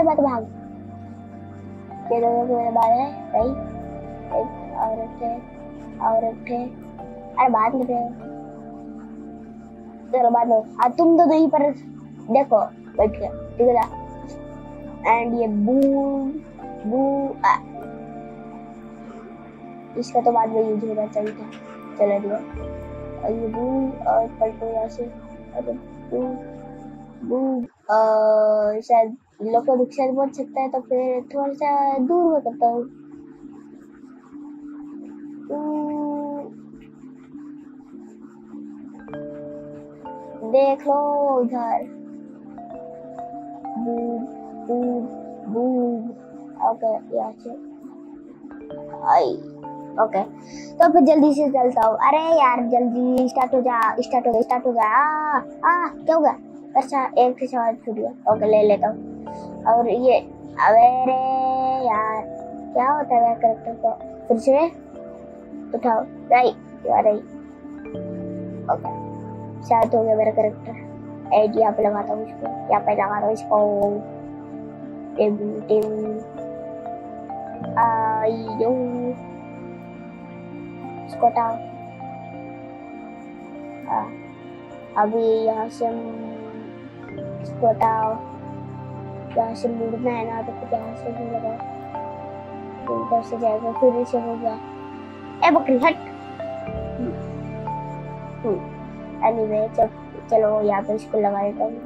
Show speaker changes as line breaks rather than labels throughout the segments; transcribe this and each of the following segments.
मत भाग। ये दोनों को मेरे बाद है सही। एक और एक थे। अरे बात नहीं रहे, चलो बाद में। हाँ तुम तो यहीं पर देखो बैठ के, ठीक है ना। एंड ये बू बू इसका तो बाद में यूज होगा, चलता चला दिया। और ये बू और पलटो यहाँ से। अरे बू बू शायद लोग को रिक्शा पहुंच सकता है, तो फिर थोड़ा सा दूर में करता हूँ। देख लो इधर। बू बू बू ओके यहाँ से आई। ओके तो फिर जल्दी से चलता हूँ। अरे यार जल्दी स्टार्ट हो जा, स्टार्ट हो जा। क्या होगा? अच्छा एक से सवाल छूट गया। ओके ले लेता हूँ। और ये अबे रे यार क्या होता है कैरेक्टर को? फिर से उठाओ। राइट यार राइट। ओके शायद हो गया मेरा कैरेक्टर। एड यहाँ पे लगाता हूँ इसको, यहाँ पे लगाता हूँ इसको। टिम टिम इसको हटाओ। अभी यहाँ से इसको हटाओ। यहाँ से मुड़ना है ना, तो फिर यहाँ से भी लगाओ, ऊपर से जाएगा। फिर इसे हो गया। ए बकरी हट। एनीवे चलो यहाँ पे इसको लगा देता हूँ।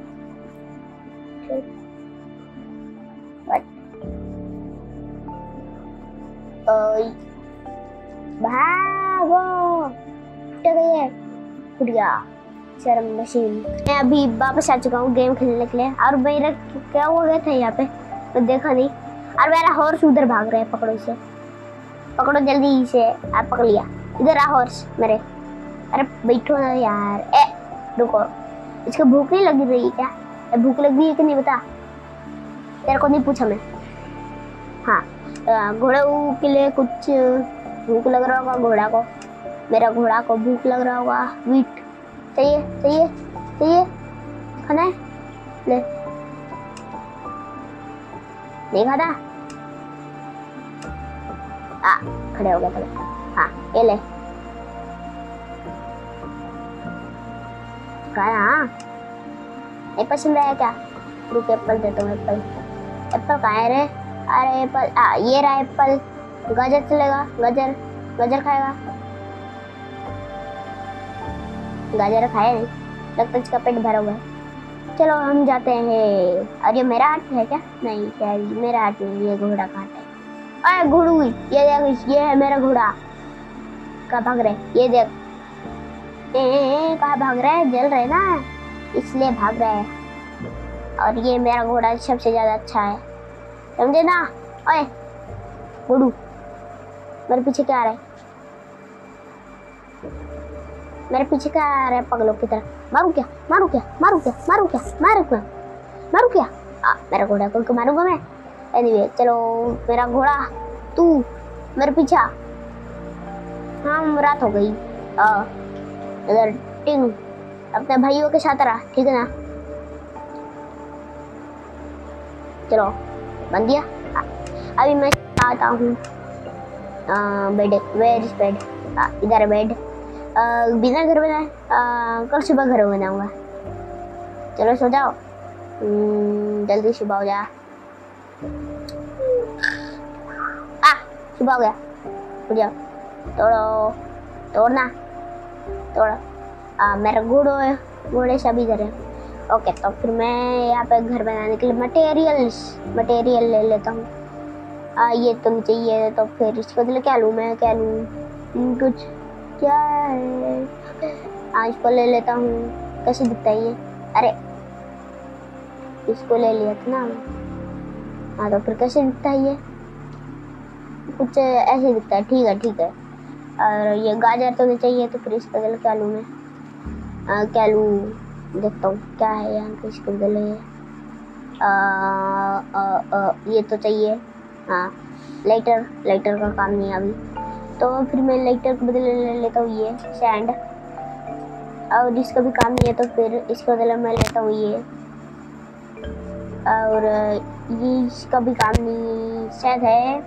भागो गई है कुड़िया शर्म मशीन। मैं अभी वापस आ चुका हूँ गेम खेलने के लिए। और मेरा क्या हो गया था यहाँ पे तो देखा नहीं। और मेरा हॉर्स उधर भाग रहा है, पकड़ो इसे, पकड़ो जल्दी इसे। आप पकड़ लिया। इधर आ हॉर्स मेरे। अरे बैठो ना यार। ए रुको, इसको भूख नहीं लगी रही क्या? भूख लग रही है कि नहीं बता? तेरे को नहीं पूछा मैं। हाँ घोड़े के लिए कुछ भूख लग रहा होगा घोड़ा को। मेरा घोड़ा को भूख लग रहा होगा। वीट चाहिए खाना है? ले नहीं खाता? खड़े हो गए खड़े। हाँ ये ले खाना। ये पसंद है क्या? रुक एप्पल देता हूँ। एप्पल कहाँ है रे? अरे एप्पल ये रहा एप्पल। गाजर चलेगा? गाजर खाएगा? गाजर खाया नहीं, लगता इसका पेट भरा हुआ है। चलो हम जाते हैं। और ये मेरा हाथ है क्या? नहीं क्या मेरा हाथ नहीं, ये घोड़ा का हाथ है। अरे घोड़ू ये देख, ये है मेरा घोड़ा। कहाँ भाग रहे? ये देख कहाँ भाग रहा है? जल रहे ना इसलिए भाग रहा है। और ये मेरा घोड़ा सबसे ज्यादा अच्छा है, समझे ना? ओए घोड़ू मेरे पीछे क्या आ रहा है? मेरे पीछे क्या आ रहा है पगलों की तरह? मारू क्या? मेरा घोड़ा को मारूंगा मैं। एनीवे चलो मेरा घोड़ा तू मेरे पीछे। हाँ रात हो गई। इधर टिंग अपने भाइयों के साथ रहा, ठीक है ना? चलो बन दिया। अभी मैं आता हूँ। Bed where is bed? इधर है बेड। बिना घर बनाए कल सुबह घर बनाऊंगा। चलो सो जाओ, जल्दी सुबह हो जा। सुबह हो गया, उठ जाओ। तोड़ना मेरा घोड़े सभी इधर है। ओके तो फिर मैं यहाँ पे घर बनाने के लिए मटेरियल ले लेता हूँ। ये तो नहीं चाहिए, तो फिर इसके बदले क्या लूँ मैं? कुछ क्या है? इसको ले लेता हूँ। कैसे दिखता है ये? अरे इसको ले लिया था ना। हाँ तो फिर कैसे दिखता है ये? कुछ ऐसे दिखता है। ठीक है। और ये गाजर तो नहीं चाहिए, तो फिर इसके बदले क्या लूँ मैं? क्या लूँ देखता हूँ क्या है यहाँ पे इसके बदले। ये तो चाहिए। हाँ लाइटर का काम नहीं है अभी, तो फिर मैं लाइटर के बदले ले लेता हूँ ये सैंड। और इसका भी काम नहीं है, तो फिर इसके बदले मैं लेता हूँ ये और ये इसका भी काम नहीं शायद है,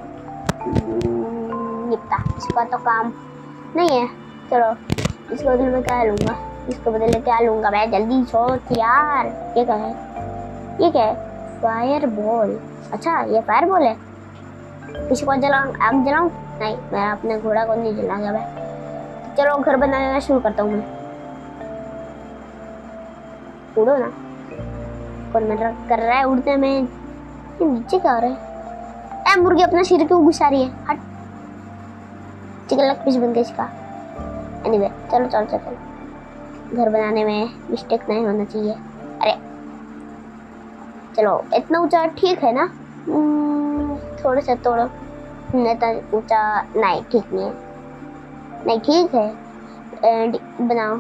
निपटा। इसका तो काम नहीं है। चलो इसके बदले में क्या लूँगा, इसके बदले क्या लूँगा मैं, जल्दी सोच यार। ये क्या है, ये क्या है? Fire ball. अच्छा ये फायर बॉल है। किसी को जलाऊं, आग जलाऊं? नहीं, मैं अपने घोड़ा को नहीं जलाऊंगा मैं। तो चलो घर बनाना शुरू करता हूँ मैं। उड़ो ना, कौन मेरा कर रहा है उड़ने में? ये नीचे क्या हो रहा है? ए मुर्गी अपना सिर क्यों घुसा रही है? हट, चिकलक पीस बन गया इसका। एनीवे चलो चलो चलो, घर बनाने में मिस्टेक नहीं होना चाहिए। अरे चलो इतना ऊंचा ठीक है ना? थोड़ा सा तोड़ो। इतना ऊंचा नहीं, ठीक नहीं है। नहीं ठीक है, एंड बनाओ।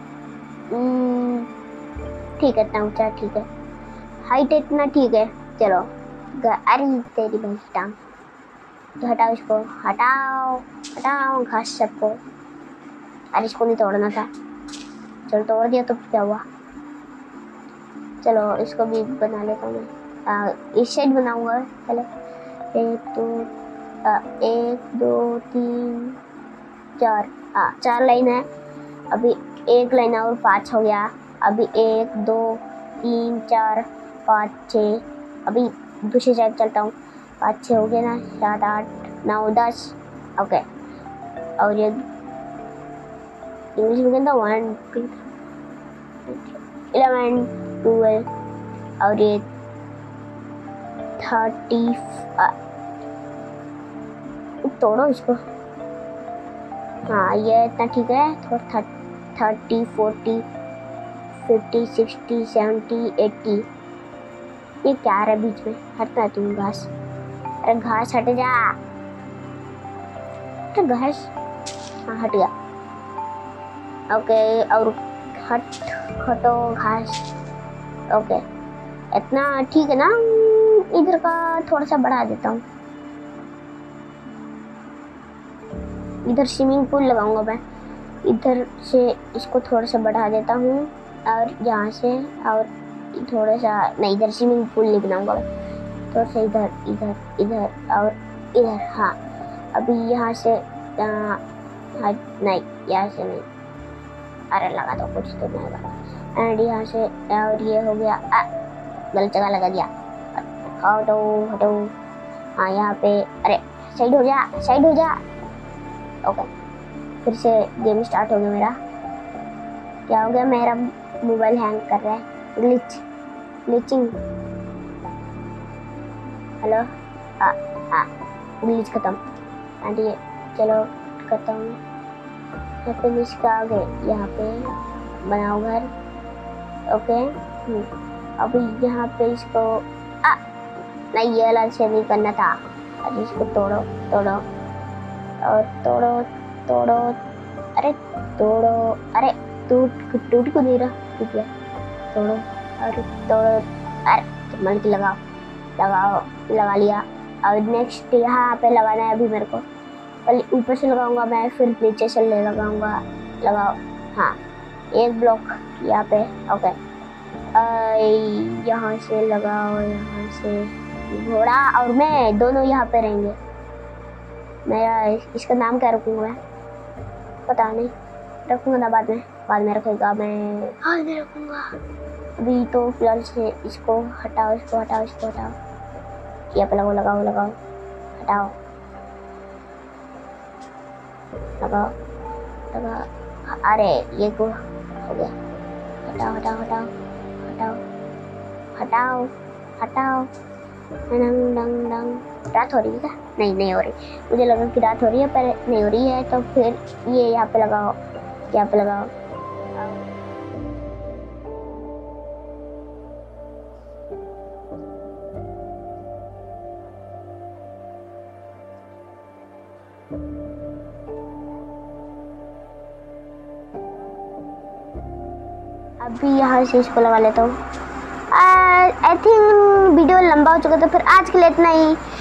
ठीक है, इतना ऊंचा ठीक है, हाइट इतना ठीक है। चलो अरे तेरी बहन टांग, तो हटाओ इसको, हटाओ हटाओ घास सबको। अरे इसको नहीं तोड़ना था। चलो तोड़ दिया तो क्या हुआ। चलो इसको भी बना लेता हूँ मैं। इस साइड बनाऊंगा पहले। एक दो तीन चार, चार लाइन है। अभी एक लाइन और 5 हो गया। अभी 1 2 3 4 5 6, अभी दूसरी साइड चलता हूँ। 5 6 हो गया ना, 7 8 9 10। ओके, और ये इंग्लिश में कहता 1 2 11 12, और ये 30। तोड़ो इसको। हाँ ये इतना ठीक है। थोड़ा 30 40 50 60 70 80। ये क्या है बीच में? हटना तुम घास। अरे घास हट जा। तो घास, हाँ हट गया। ओके, और हटो घास। ओके इतना ठीक है ना? इधर का थोड़ा सा बढ़ा देता हूँ। इधर स्विमिंग पूल लगाऊंगा मैं। इधर से इसको थोड़ा सा बढ़ा देता हूँ, और यहाँ से और थोड़ा सा नहीं, इधर स्विमिंग पूल नहीं बनाऊंगा मैं। थोड़ा सा इधर इधर इधर और इधर। हाँ अभी यहाँ से नहीं, यहाँ से नहीं। अरे लगा तो कुछ तो नहीं लगा। एंड यहाँ से, और ये हो गया। गलत जगह लगा दिया। हटो हटो। हाँ यहाँ पे, अरे साइड हो जा, साइड हो जा। ओके, फिर से गेम स्टार्ट हो गया मेरा। क्या हो गया? मेरा मोबाइल हैंग कर रहा है। ग्लिचिंग। हेलो, ग्लिच खत्म। एंड ये चलो खत्म। यहाँ पे इसका आ गए, यहाँ पे बनाओ घर। ओके, अभी यहाँ पे इसको नहीं, ये वाला से नहीं करना था। अभी इसको तोड़ो तोड़ो और तोड़ो तोड़ो। अरे तोड़ो, अरे टूट को नहीं रहा, टूट गया। तोड़ो और तोड़ो। अरे मल्टी लगाओ लगाओ, लगा लिया। और नेक्स्ट यहाँ पे लगाना है अभी मेरे को। पहले ऊपर से लगाऊंगा मैं, फिर नीचे से ले लगाऊंगा। लगाओ। हाँ एक ब्लॉक यहाँ पे। ओके, यहाँ से लगाओ, यहाँ से घोड़ा और मैं दोनों यहाँ पे रहेंगे। मेरा इसका नाम क्या रखूँगा मैं? पता नहीं, रखूँगा ना बाद में रखूँगा मैं। हाँ मैं रखूँगा। अभी तो फिलहाल से इसको हटाओ, इसको हटाओ, इसको हटाओ। यहाँ पे लगाओ लगाओ लगाओ, हटाओ लगाओ लगाओ। अरे ये को हो गया। हटाओ हटाओ हटाओ हटाओ हटाओ हटाओ। डंग डंग डंग। रात हो रही है क्या? नहीं हो रही। मुझे लगा कि रात हो रही है, पर नहीं हो रही है। तो फिर ये यहाँ पे लगाओ, यहाँ पे लगाओ। अभी यहाँ से इसको लगा लेता हूँ। आई थिंक वीडियो लंबा हो चुका, तो फिर आज के लिए इतना ही।